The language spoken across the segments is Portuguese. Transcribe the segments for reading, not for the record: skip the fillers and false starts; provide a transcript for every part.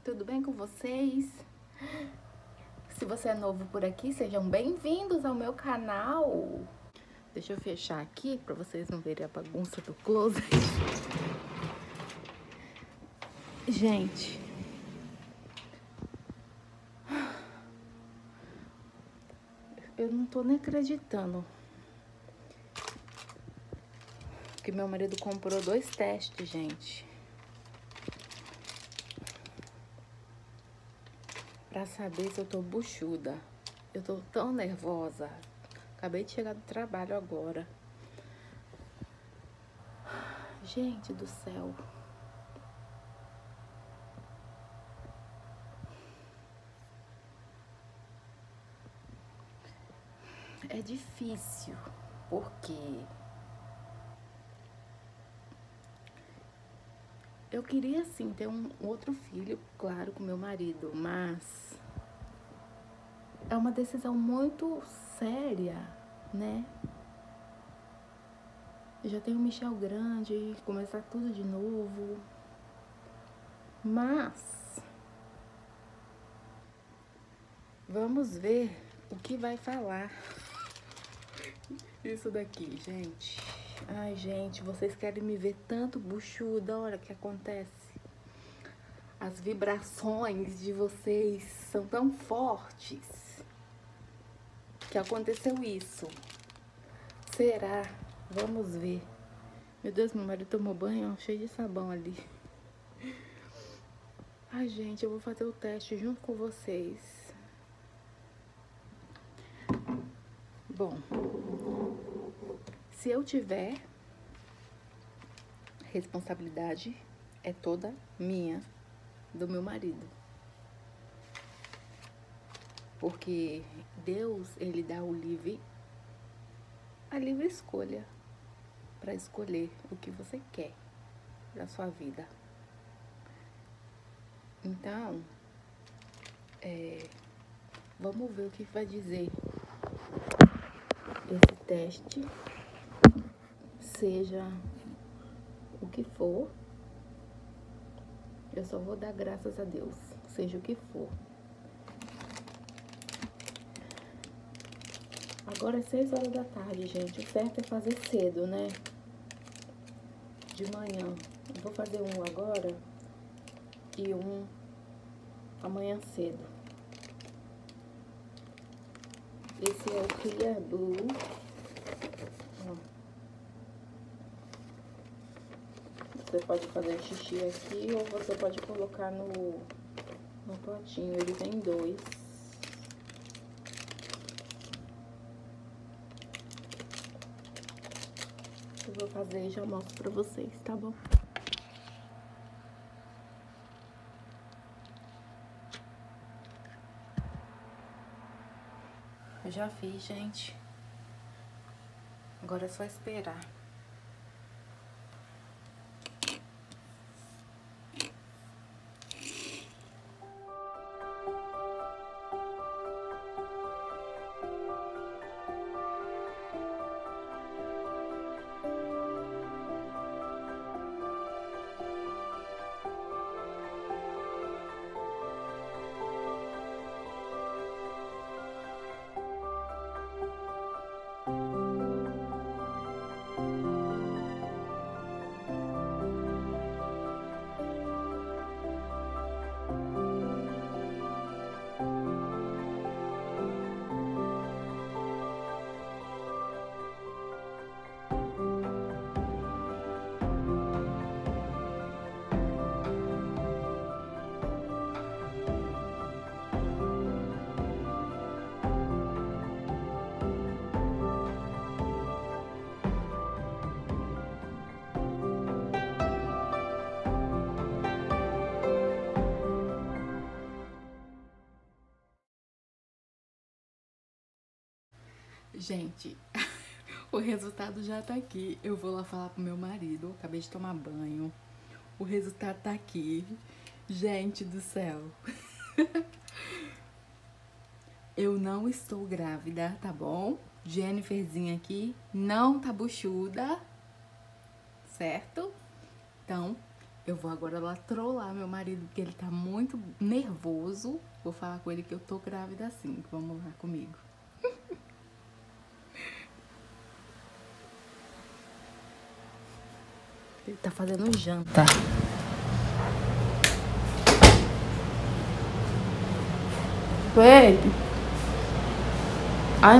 tudo bem com vocês? Se você é novo por aqui, sejam bem-vindos ao meu canal. Deixa eu fechar aqui para vocês não verem a bagunça do closet. Gente, eu não tô nem acreditando que meu marido comprou 2 testes, gente, pra saber se eu tô buchuda. Eu tô tão nervosa. Acabei de chegar do trabalho agora. Gente do céu. É difícil, porque eu queria sim ter um outro filho, claro, com meu marido, mas é uma decisão muito séria, né? Eu já tenho o Michel grande, começar tudo de novo. Mas vamos ver o que vai falar isso daqui, gente. Ai, gente, vocês querem me ver tanto buchuda, olha o que acontece. As vibrações de vocês são tão fortes que aconteceu isso. Será? Vamos ver. Meu Deus, meu marido tomou banho, ó, cheio de sabão ali. Ai, gente, eu vou fazer o teste junto com vocês. Bom, se eu tiver, responsabilidade é toda minha, do meu marido. Porque Deus, ele dá a livre escolha para escolher o que você quer da sua vida. Então, vamos ver o que vai dizer esse teste, seja o que for. Eu só vou dar graças a Deus, seja o que for. Agora é 6 horas da tarde, gente. O certo é fazer cedo, né? De manhã. Eu vou fazer um agora e um amanhã cedo. Esse é o Clear Blue. Ó. Você pode fazer xixi aqui ou você pode colocar no potinho. Ele tem 2. Eu vou fazer e já mostro pra vocês, tá bom? Eu já fiz, gente. Agora é só esperar. Gente, o resultado já tá aqui. Eu vou lá falar pro meu marido. Eu acabei de tomar banho. O resultado tá aqui. Gente do céu. Eu não estou grávida, tá bom? Jenniferzinha aqui não tá buchuda, certo? Então, Eu vou agora lá trollar meu marido, porque ele tá muito nervoso. Vou falar com ele que eu tô grávida assim. Vamos lá comigo. Ele tá fazendo janta. Baby, I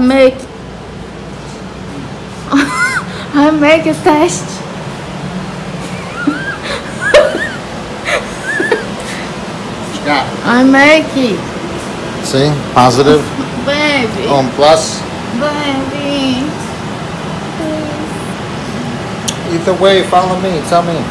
make a test. I make it. See? Positive. Baby. Plus. Baby. Either way, follow me. Tell me.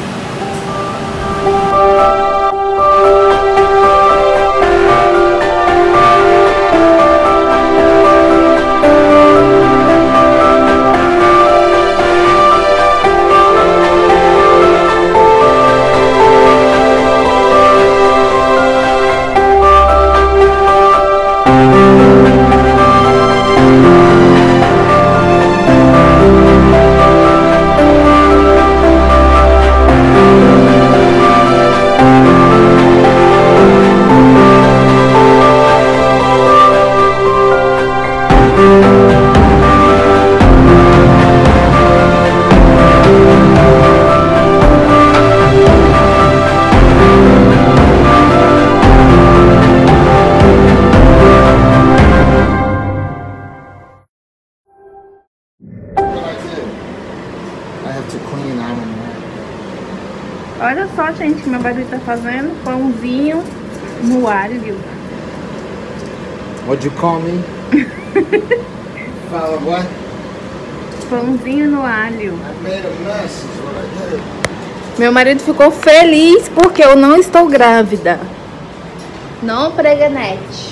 Olha só, gente, que meu marido tá fazendo pãozinho no alho. What'd you call me? Follow what? Pãozinho no alho. I made a mess is what I did. Meu marido ficou feliz porque eu não estou grávida. Não, preganete.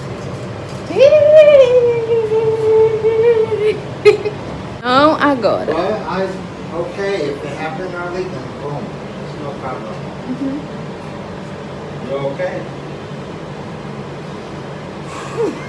Não agora. Well, okay, if it happened early, then boom. It's no problem. You okay?